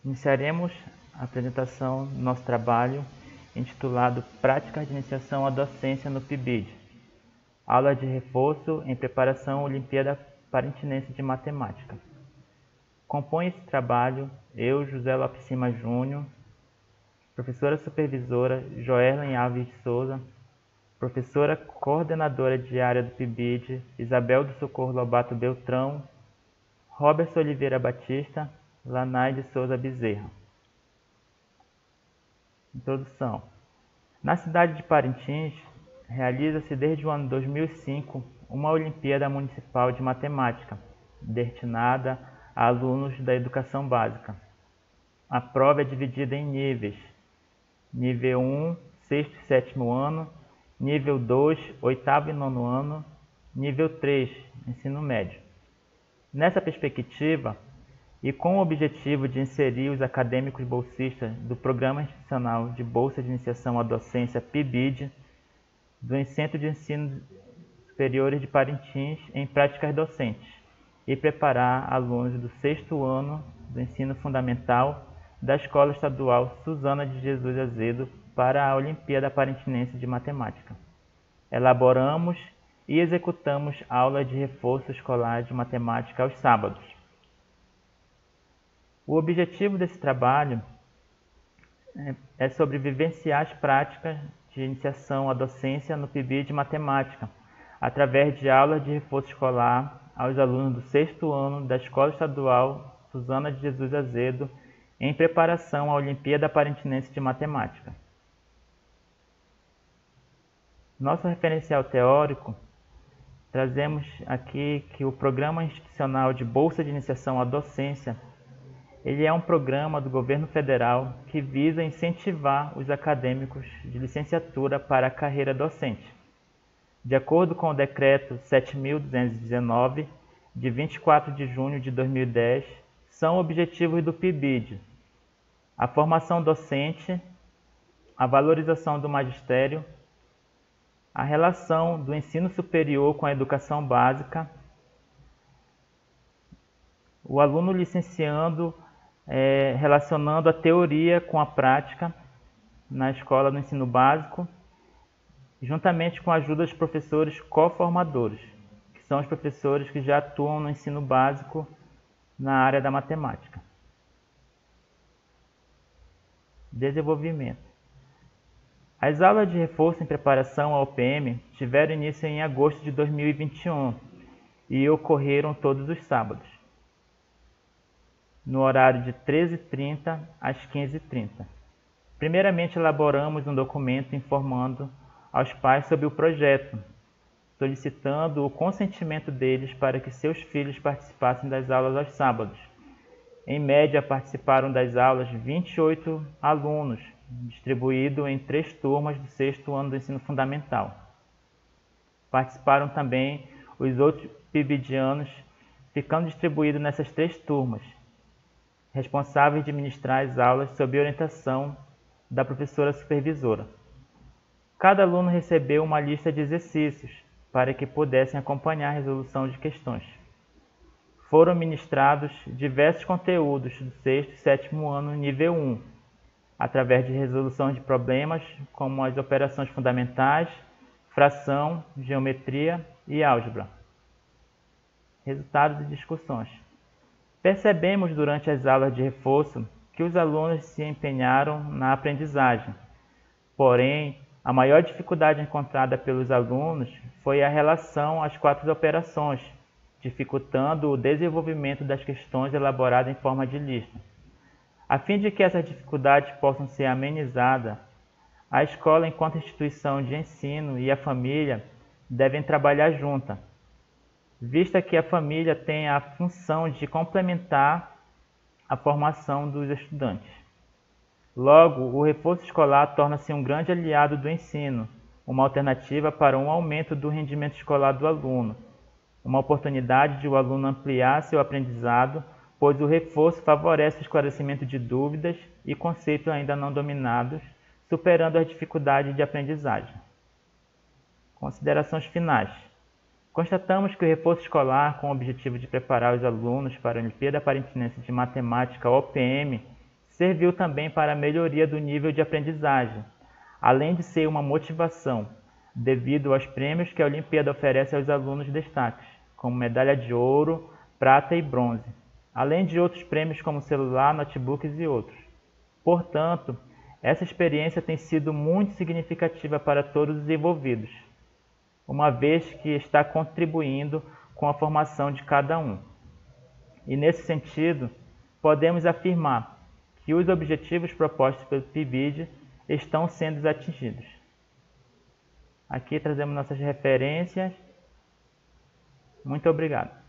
Iniciaremos a apresentação do nosso trabalho intitulado Práticas de Iniciação à Docência no PIBID, aula de reforço em preparação à Olimpíada Parintinense de Matemática. Compõe esse trabalho eu, José Lopes Cima Júnior, professora supervisora Joerlen Alves de Souza, professora coordenadora de área do PIBID Isabel do Socorro Lobato Beltrão, Roberto Oliveira Batista, Lanaide Souza Bezerra. Introdução. Na cidade de Parintins, realiza-se desde o ano 2005 uma Olimpíada Municipal de Matemática, destinada a alunos da educação básica. A prova é dividida em níveis: nível 1, sexto e sétimo ano, nível 2, oitavo e nono ano, nível 3, ensino médio. Nessa perspectiva, e com o objetivo de inserir os acadêmicos bolsistas do Programa Institucional de Bolsa de Iniciação à Docência PIBID, do Centro de Ensino Superiores de Parintins em práticas docentes, e preparar alunos do sexto ano do ensino fundamental da Escola Estadual Suzana de Jesus Azedo para a Olimpíada Parintinense de Matemática. Elaboramos e executamos aulas de reforço escolar de matemática aos sábados. O objetivo desse trabalho é sobre vivenciar as práticas de iniciação à docência no PIBID de Matemática, através de aulas de reforço escolar aos alunos do sexto ano da Escola Estadual Suzana de Jesus Azedo, em preparação à Olimpíada Parintinense de Matemática. Nosso referencial teórico, trazemos aqui que o Programa Institucional de Bolsa de Iniciação à Docência ele é um programa do governo federal que visa incentivar os acadêmicos de licenciatura para a carreira docente. De acordo com o Decreto 7.219, de 24 de junho de 2010, são objetivos do PIBID: a formação docente, a valorização do magistério, a relação do ensino superior com a educação básica, o aluno licenciando relacionando a teoria com a prática na escola do ensino básico, juntamente com a ajuda dos professores coformadores, que são os professores que já atuam no ensino básico na área da matemática. Desenvolvimento. As aulas de reforço em preparação ao OPM tiveram início em agosto de 2021 e ocorreram todos os sábados, no horário de 13h30 às 15h30. Primeiramente, elaboramos um documento informando aos pais sobre o projeto, solicitando o consentimento deles para que seus filhos participassem das aulas aos sábados. Em média, participaram das aulas 28 alunos, distribuídos em 3 turmas do sexto ano do ensino fundamental. Participaram também os outros PIBIDianos, ficando distribuídos nessas 3 turmas, responsáveis de ministrar as aulas sob orientação da professora supervisora. Cada aluno recebeu uma lista de exercícios para que pudessem acompanhar a resolução de questões. Foram ministrados diversos conteúdos do sexto e sétimo ano nível 1, através de resolução de problemas como as operações fundamentais, fração, geometria e álgebra. Resultados e discussões. Percebemos durante as aulas de reforço que os alunos se empenharam na aprendizagem. Porém, a maior dificuldade encontrada pelos alunos foi a relação às 4 operações, dificultando o desenvolvimento das questões elaboradas em forma de lista. A fim de que essas dificuldades possam ser amenizadas, a escola, enquanto instituição de ensino, e a família devem trabalhar juntas, vista que a família tem a função de complementar a formação dos estudantes. Logo, o reforço escolar torna-se um grande aliado do ensino, uma alternativa para um aumento do rendimento escolar do aluno, uma oportunidade de o aluno ampliar seu aprendizado, pois o reforço favorece o esclarecimento de dúvidas e conceitos ainda não dominados, superando as dificuldades de aprendizagem. Considerações finais. Constatamos que o reforço escolar, com o objetivo de preparar os alunos para a Olimpíada Parintinense de Matemática, OPM, serviu também para a melhoria do nível de aprendizagem, além de ser uma motivação, devido aos prêmios que a Olimpíada oferece aos alunos destaques, como medalha de ouro, prata e bronze, além de outros prêmios como celular, notebooks e outros. Portanto, essa experiência tem sido muito significativa para todos os envolvidos, uma vez que está contribuindo com a formação de cada um. E nesse sentido, podemos afirmar que os objetivos propostos pelo PIBID estão sendo atingidos. Aqui trazemos nossas referências. Muito obrigado.